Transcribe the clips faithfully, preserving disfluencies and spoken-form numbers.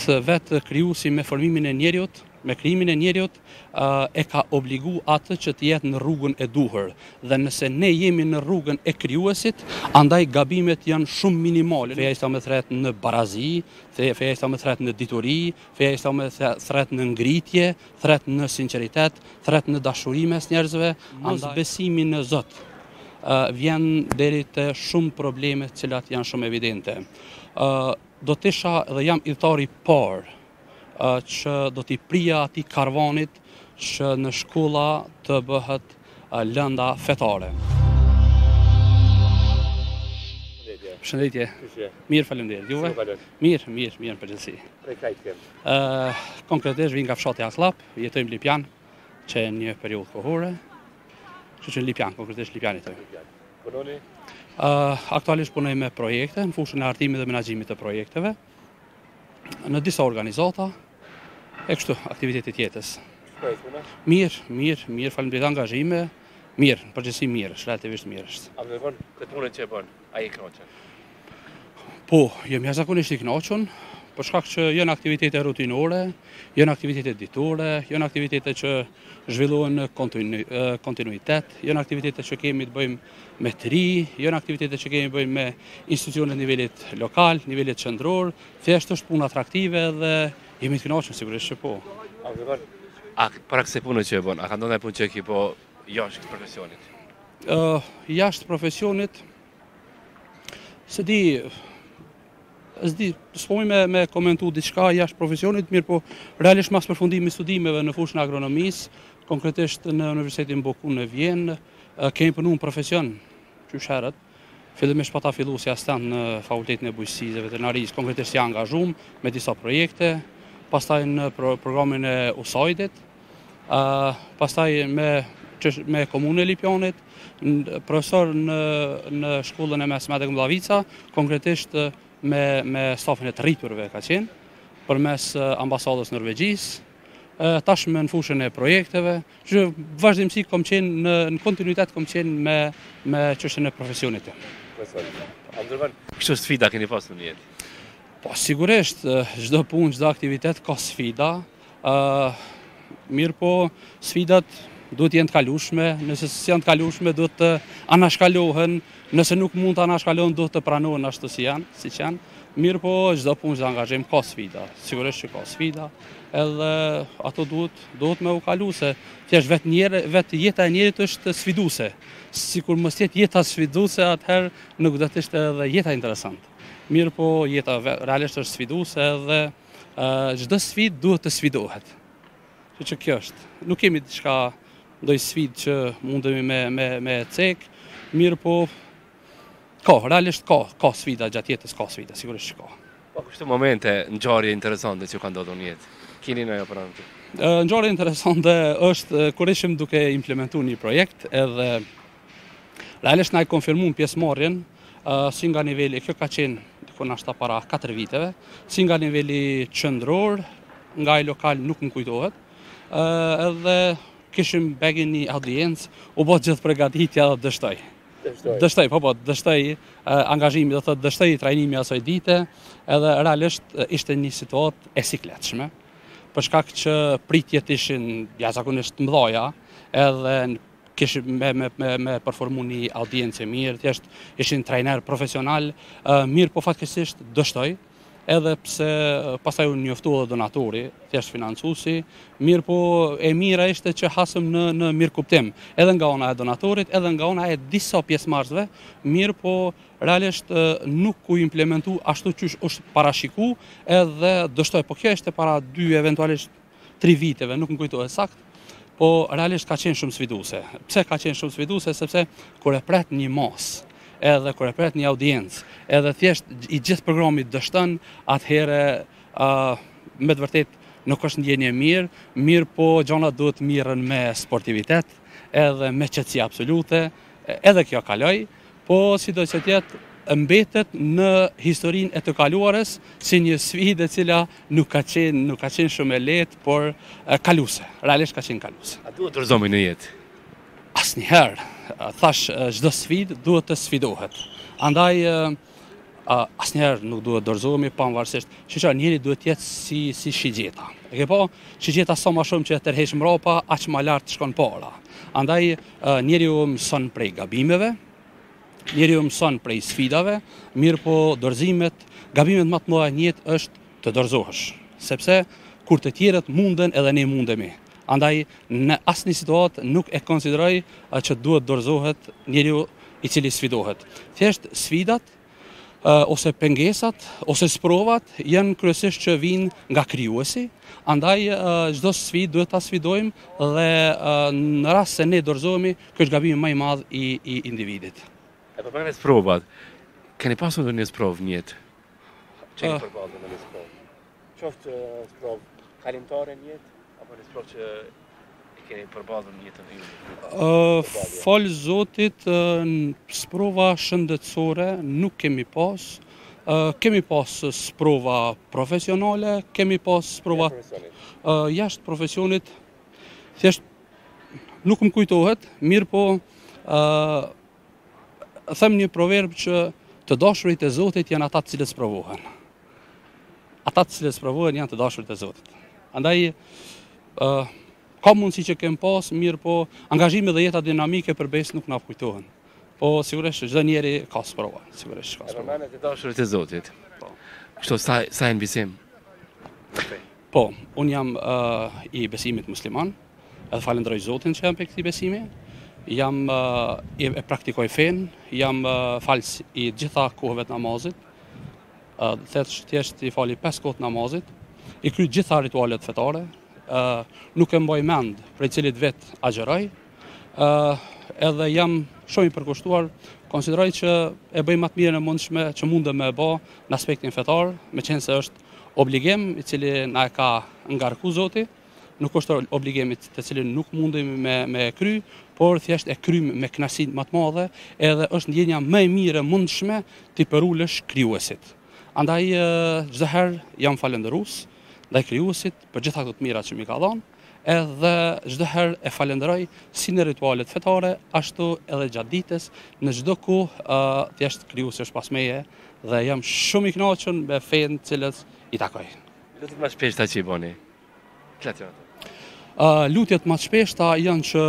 vetë vetë krijuesi me formimin e njeriut, me krijimin e njeriut, e ka obligu atë që të jetë në rrugën e duhur. Dhe nëse ne jemi në rrugën e krijuesit, andaj gabimet janë shumë minimale. Feja Islame thret në barazi, feja Islame thret në dituri, feja Islame thret në ngritje, thret në sinqeritet, thret në dashuri mes njerëzve. Mos besimi në Zot vjen deri te shumë probleme të cilat janë shumë evidente. Do të isha dhe jam idhëtari i parë që do t'i prija atij karvanit që në shkolla të bëhet lënda fetare. Shëndetje. Mirë, faleminderit. Juve? Mirë, mirë, mirë në përgjithësi. Prej kajt kem? Konkretisht vin nga fshati Akllap, jetojmë Lipjan, që e një periudhë kohore. Kështu që në Lipjan, konkretisht Lipjan jetojmë. Punoni? Aktualisht punoj me projekte, në fushën e artimit dhe menaxhimit të projekteve, në disa organizata, e kështu, aktivitetit jetës. Shkoj puna? Mirë, mirë, mirë, faleminderit, angazhime, mirë, në përgjithësi mirë, është relativisht mirë është. A më vonë këtë punën që e bën, ai i kënaqen? Po, jam jashtëzakonisht i kënaqur, për shkak që janë aktivitete rutinore, janë aktivitete ditore, janë aktivitete që zhvillohen në kontinuitet, janë aktivitete që kemi të bëjmë me të ri, janë aktivitete që kemi të bëjmë me institucionet nivelit lokal, nivelit qendror, thjesht është punë atraktive dhe jemi të kënaqur sigurisht që po. A më vonë, a para kësaj pune që e bën, a ka ndonjë punë që ki po jashtë profesionit? Uh, jashtë profesionit, se di, s'di, s'po me, me komentu diçka jashtë profesionit, mirë po realisht mas përfundimi studimeve në fushën e agronomisë, konkretisht në Universitetin Boku në Vjenë, kemi punu në profesion, qysh herët, fillimisht pata fillu si asistent në Fakultetin e Bujqësisë dhe Veterinarisë, konkretisht si angazhum me disa projekte, pastaj në pro, programin e U S A I D-it, uh, pastaj me, me komunën e Lipjanit, profesor në, në shkollën e mesme Adek Mllavica, konkretisht me, me stafin e të rriturve ka qenë, përmes ambasadës Norvegjisë, tashmë në fushën e projekteve, që vazhdimsi kom qenë në, në kontinuitet kom qenë me, me çështjen e profesionit. Kështu sfida keni pasur në jetë? Po, sigurisht, çdo punë, çdo aktivitet ka sfida, uh, mirë po sfidat duhet jenë të kalueshme, nëse s'janë të kalueshme duhet të anashkalohen, nëse nuk mund të anashkalohen duhet të pranohen ashtu si janë, siç janë. Mirë po çdo punë, çdo angazhim ka sfida, sigurisht që ka sfida, edhe ato duhet duhet me u kalu se thjesht vetë njerë, vetë jeta e njerit është sfiduese. Sikur mos jetë jeta sfiduese, atëherë nuk do të ishte edhe jeta interesante. Mirë po jeta realisht është sfiduese dhe çdo sfidë duhet të sfidohet. Që që kjo është. Nuk kemi diçka ndonjë sfidë që mundemi me me me cek, mirë po ka, realisht ka, ka sfida gjatë jetës, ka sfida, sigurisht që ka. Po kështu momente ngjarje interesante që ka ndodhur në jetë. Keni ndonjë pranë ty? Ngjarje interesante është kur ishim duke implementuar një projekt, edhe realisht na e konfirmuan pjesëmarrjen, uh, si nga niveli, kjo ka qenë diku nashta para katër viteve, si nga niveli qendror, nga i lokal nuk më kujtohet, uh, edhe kishim begin një audiencë, u bë gjithë përgatitja dhe dështoj. Dështoj, po po, dështoj angazhimi, do thotë dështoj trajnimi asaj dite, edhe realisht ishte një situatë e sikletshme, për shkak që pritjet ishin jashtëzakonisht mëdha, edhe kishim me me me, me performu një audiencë mirë, thjesht ishin trajner profesional, mirë po fatkeqësisht dështoj, edhe pse pastaj u njoftua donatori, thjesht financuesi, mirë po e mira ishte që hasëm në në mirëkuptim, edhe nga ana e donatorit, edhe nga ana e disa pjesëmarrësve, mirë po realisht nuk u implementu ashtu që është parashiku, edhe dështoj, po kjo ishte para dy eventualisht tri viteve, nuk më kujtohet saktë, po realisht ka qenë shumë sfiduese. Pse ka qenë shumë sfiduese? Sepse kur e pret një masë, edhe kur e pret një audiencë, edhe thjesht i gjithë programi dështon, atëherë uh, me të vërtet nuk është ndjenje mirë, mirë po gjonat duhet mirën me sportivitet, edhe me qetësi absolute, edhe kjo kaloj, po sido që tjetë mbetet në historinë e të kaluarës si një sfidë e cila nuk ka qenë, nuk ka qenë shumë e lehtë, por uh, kaluese, realisht ka qenë kaluese. A duhet të rrezohemi në jetë? Asnjëherë. Thash, çdo sfidë duhet të sfidohet. Andaj Uh, asnjëherë nuk duhet dorëzohemi pavarësisht. Që njëri duhet jetë si si shigjeta. E ke pa, shigjeta sa më shumë që tërheq mbrapa, aq më lart shkon para. Andaj uh, njeriu mëson prej gabimeve, njeriu mëson prej sfidave, mirë po dorëzimet, gabimet më të mëdha në jetë është të dorëzohesh, sepse kur të tjerët munden edhe ne mundemi. Andaj në asnjë situatë nuk e konsideroj uh, që duhet dorëzohet njeriu i cili sfidohet. Thjesht sfidat Uh, ose pengesat, ose sprovat, janë kryesisht që vinë nga krijuesi, andaj uh, çdo sfidë duhet ta sfidojmë dhe uh, në rast se ne dorëzohemi, ky është gabimi më i madh i, i individit. E përmendni sprovat. Keni pasur ndonjë sprovë në jetë? Çfarë uh, përballë në sprovë? Qoftë sprovë kalimtare në jetë apo në sprovë që keni përballur në jetën e juaj? Uh, Fal Zotit, uh, sprova shëndetësore nuk kemi pas. Uh, kemi pas sprova profesionale, kemi pas sprova uh, jashtë profesionit. Thjesht nuk më kujtohet, mirë po uh, them një proverb që të dashurit e Zotit janë ata të cilët sprovohen. Ata të cilët sprovohen janë të dashurit e Zotit. Andaj uh, ka mundësi që kem pas, mirë po angazhime dhe jeta dinamike për besë nuk na kujtohen. Po sigurisht çdo njeri ka sprova, sigurisht ka sprova. E përmendet të dashurit e Zotit. Po. Kështu sa sa në besim? Po, un jam uh, i besimit musliman, edhe falenderoj Zotin që jam për këtij besimi. Jam uh, e, e praktikoj fen, jam uh, falës i gjitha kohëve të namazit. Uh, thjesht i fali pesë kohë të namazit, i kryj gjitha ritualet fetare. Uh, nuk e mbaj mend prej cilit vet agjeroj, uh, edhe jam shumë i përkushtuar, konsideroj që e bëj më të mirën e mundshme që mundem me e bë në aspektin fetar, me qenë se është obligim i cili na e ka ngarku Zoti, nuk është obligimi të cilin nuk mundemi me, me kry, por thjesht e krym me kënaqësi më të madhe, edhe është ndjenja më e mirë e mundshme ti përulësh krijuesit. Andaj çdo herë jam falëndërues ndaj krijuesit për gjitha këto të mira që mi ka dhënë, edhe çdo herë e falenderoj si në ritualet fetare, ashtu edhe gjatë ditës, në çdo kohë uh, thjesht krijuesi është pas meje dhe jam shumë i kënaqur me fen të cilët i takoj. Lutjet më shpeshta që i bëni. Çfarë? Uh, lutjet më shpeshta janë që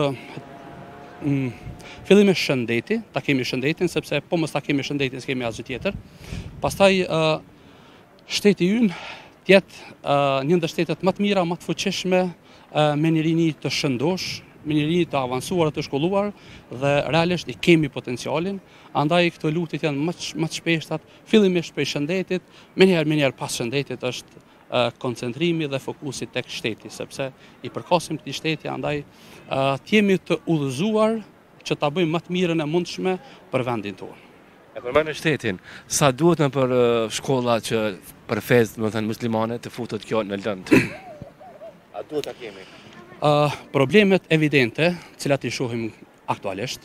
mm, fillimisht shëndeti, ta kemi shëndetin, sepse po mos ta kemi shëndetin s'kemi asgjë tjetër. Pastaj uh, shteti ynë tjetë uh, një ndër shtetet më të mira, më të fuqishme, uh, me një rini të shëndosh, me një rini të avancuar, të shkolluar, dhe realisht i kemi potencialin, andaj këto lutjet janë më, më të shpeshtat, fillimisht prej shëndetit, me njerë, me njerë pas shëndetit është uh, koncentrimi dhe fokusi tek shteti, sepse i përkasim këtij shteti, andaj uh, t'jemi të udhëzuar që ta bëjmë më të mirën e mundshme për vendin tonë. E përmend shtetin, sa duhet në për uh, shkolla që për fez, do të thënë muslimane, të futet kjo në lënd? A duhet ta kemi? Uh, problemet evidente, cilat i shohim aktualisht,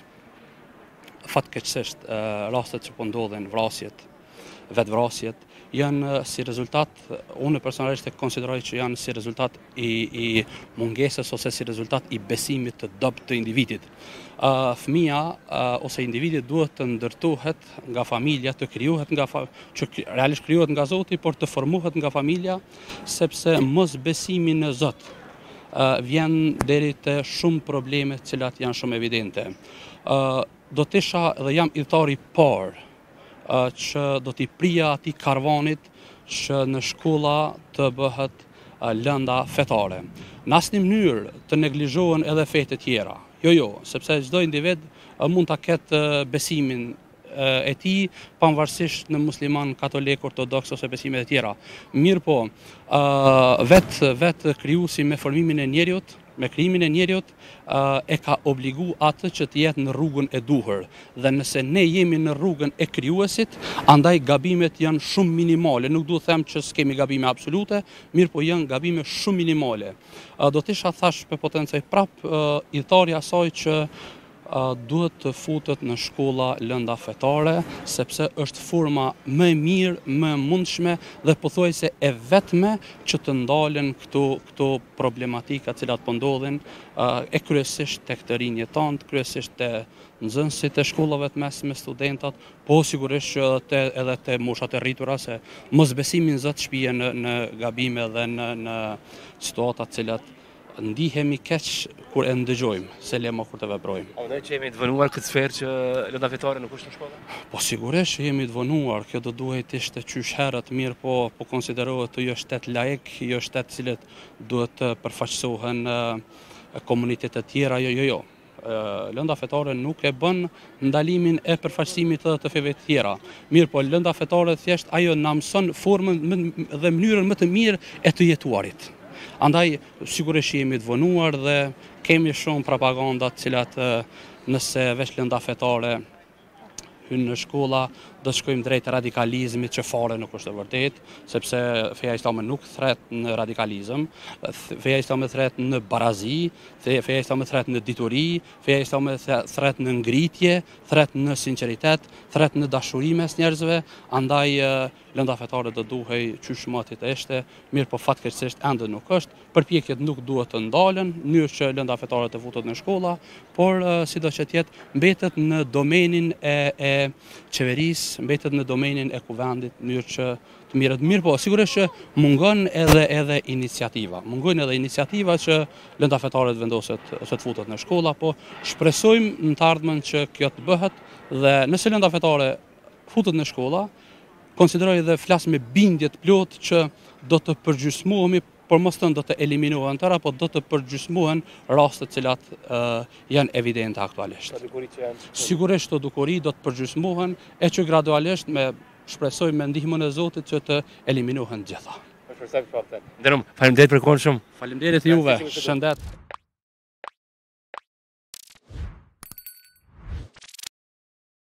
fatkeqësisht uh, rastet që po ndodhen, vrasjet, vetvrasjet, janë si rezultat, unë personalisht e konsideroj që janë si rezultat i, i mungesës ose si rezultat i besimit të dobët të individit. Uh, fëmia uh, ose individi duhet të ndërtohet nga familja, të krijohet nga fa, që realisht krijohet nga Zoti, por të formohet nga familja, sepse mos besimi në Zot uh, vjen deri te shumë probleme të cilat janë shumë evidente. Uh, do të isha dhe jam idhëtar i parë uh, që do t'i prija atij karvanit që në shkolla të bëhet uh, lënda fetare. Në asnjë mënyrë të neglizhohen edhe fetë të tjera. Jo, jo, sepse çdo individ uh, mund ta ketë uh, besimin uh, e tij, pavarësisht në musliman, katolik, ortodoks ose besimet e tjera. Mirë po, uh, vetë vet krijuesi me formimin e njeriut, me krijimin e njeriut, uh, e ka obligu atë që të jetë në rrugën e duhur. Dhe nëse ne jemi në rrugën e krijuesit, andaj gabimet janë shumë minimale. Nuk duhet them që s'kemi gabime absolute, mirë po janë gabime shumë minimale. Uh, do të isha thash për potencoj prap uh, idhëtarja asaj që duhet të futet në shkolla lënda fetare, sepse është forma më e mirë, më e mundshme dhe pothuajse e vetme që të ndalen këto këto problematika të cilat po ndodhin, e kryesisht tek të rinjët tanë, kryesisht te nxënësit e shkollave të mesme, studentat, po sigurisht që te, edhe te moshat e rritura, se mosbesimi në Zot shpije në, në gabime dhe në, në situata të cilat ndihemi keq kur e ndëgjojmë, se lema kur të veprojmë. A ne që jemi të vënuar këtë sferë që lënda fetare nuk është në shkolla? Po sigurisht që jemi të vënuar, kjo do duhet ishte qysh herët mirë, po, po konsiderohet të jo shtet laik, jo shtet cilët duhet të përfaqësohen komunitetet tjera, jo, jo, jo. Lënda fetare nuk e bën ndalimin e përfaqësimit edhe të feve të tjera. Mirë, po lënda fetare thjesht ajo na mëson formën dhe mënyrën më të mirë e të jetuarit. Andaj, sigurisht jemi të vënuar dhe kemi shumë propagandat cilat nëse veç lënda fetare hynë në shkolla, do të shkojmë drejt radikalizmit që fare nuk është e vërtet, sepse feja islame nuk thret në radikalizëm, feja islame thret në barazi, feja islame thret në dituri, feja islame thret në ngritje, thret në sinqeritet, thret në dashuri mes njerëzve, andaj lënda fetare do duhej qysh matit e ishte, mirë po fatkeqësisht ende nuk është, përpjekjet nuk duhet të ndalen, mënyrë që lënda fetare të futet në shkolla, por sido që tjetë mbetet në domenin e, e qeverisë, mbetet në domenin e kuvendit, mënyrë që të mirët mirë, po sigurisht që mungon edhe edhe iniciativa. Mungon edhe iniciativa që lënda fetare të vendoset që të futet në shkolla, po shpresojmë në të ardhmen që kjo të bëhet dhe nëse lënda fetare futet në shkolla, konsideroj dhe flas me bindje të plot që do të përgjysmohemi, por mos të do të eliminohen tëra, po do të përgjysmohen rastet cilat uh, janë evidente aktualisht. Sigurisht të dukuri do të përgjysmohen e që gradualisht me shpresoj me ndihmën e Zotit që të eliminohen gjitha. Nderum, faleminderit për kohën shumë. Faleminderit juve, shëndet.